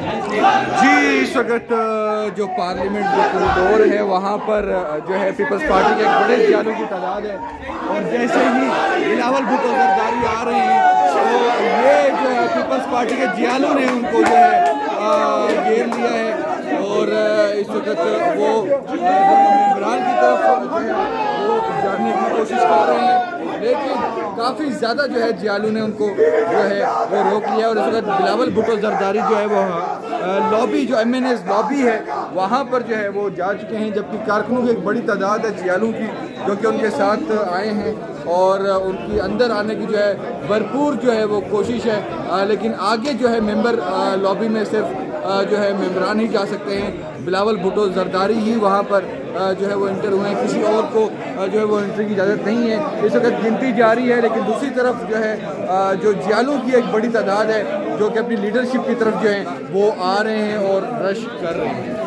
जी इस वक्त जो पार्लियामेंट जो कॉरिडोर है वहाँ पर जो है पीपल्स पार्टी के एक बड़े जियालों की तादाद है और जैसे ही बिलावल भुट्टो जरदारी आ रहे हैं तो ये जो है पीपल्स पार्टी के जियालों ने उनको जो है घेर लिया है और इस वक्त वो इमरान की तरफ वो जाने की कोशिश कर रहे हैं लेकिन काफ़ी ज़्यादा जो है जियालू ने उनको जो है वो रोक लिया और इस वक्त बिलावल भुट्टो जरदारी जो है वो लॉबी जो MNA's लॉबी है वहाँ पर जो है वो जा चुके हैं जबकि कारकुनों की एक बड़ी तादाद है जियालू की जो कि उनके साथ आए हैं और उनकी अंदर आने की जो है भरपूर जो है वो कोशिश है लेकिन आगे जो है मेंबर लॉबी में सिर्फ जो है मेंबरान ही जा सकते हैं। बिलावल भुट्टो जरदारी ही वहाँ पर जो है वो इंटर हुए हैं, किसी और को जो है वो एंट्री की इजाज़त नहीं है। इस वक्त गिनती जारी है लेकिन दूसरी तरफ जो है जो जियालों की एक बड़ी तादाद है जो कि अपनी लीडरशिप की तरफ जो है वो आ रहे हैं और रश कर रहे हैं।